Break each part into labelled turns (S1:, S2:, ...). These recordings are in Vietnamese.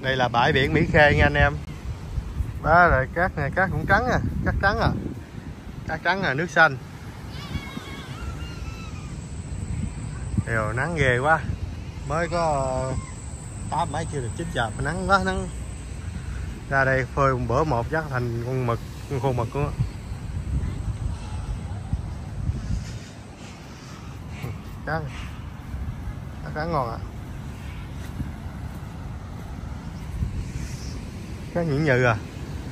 S1: Đây là bãi biển Mỹ Khê nha anh em. Đó rồi cát này, cát cũng trắng à, cát trắng à. Cát trắng à, nước xanh. Điều nắng ghê quá. Mới có 8 mấy chưa được 9 giờ mà nắng quá, nắng. Ra đây phơi một bữa một chắc thành con mực, con khô mực luôn á. Cát trắng ngon ạ. Cá nhuyễn nhừ à.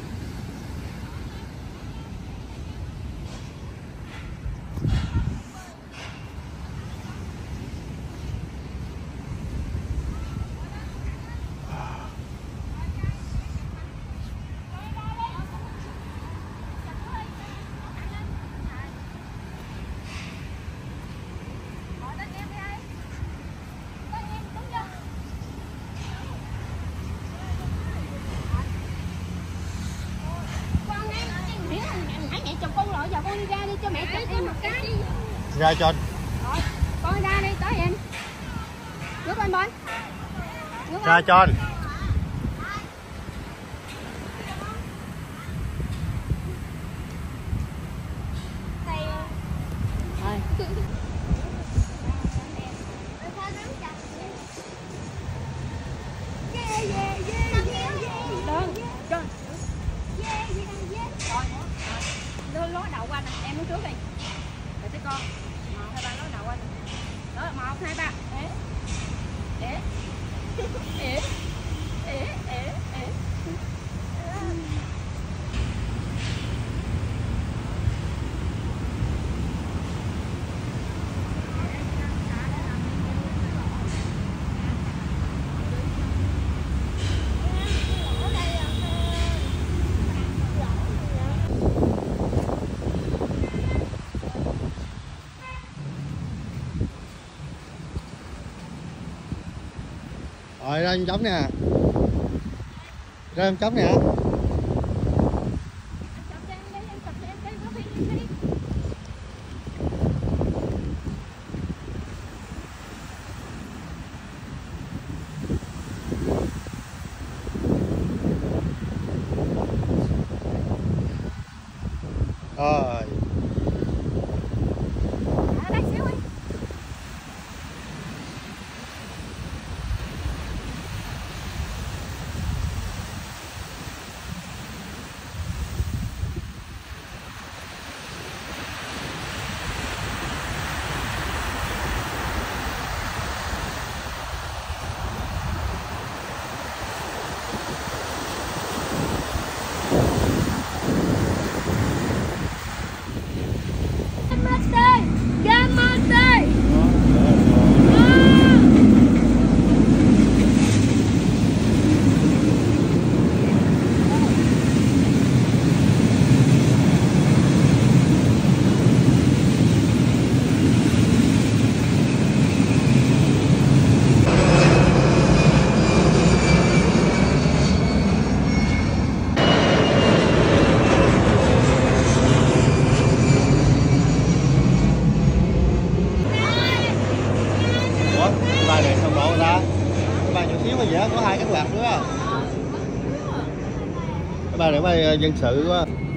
S2: Giờ con đi ra đi cho mẹ chụp em một cái.
S1: Ra cho.
S2: Rồi, con ra đi tới em. Nước anh bên.
S1: Ra cho anh.
S2: Lối đầu qua nè, em muốn trước đi. Để tới con. 1 2 3 lối đầu qua nè. Đó, 1 2 3. Ế. Ế. Ế. Ế. Ế.
S1: Rồi ra em trống nè. Ra em trống nè. Rồi. Ba này xong độ ra. Cái ba nhỏ xíu mà dễ có 2 cánh quạt nữa. Cái ba này bay dân sự quá.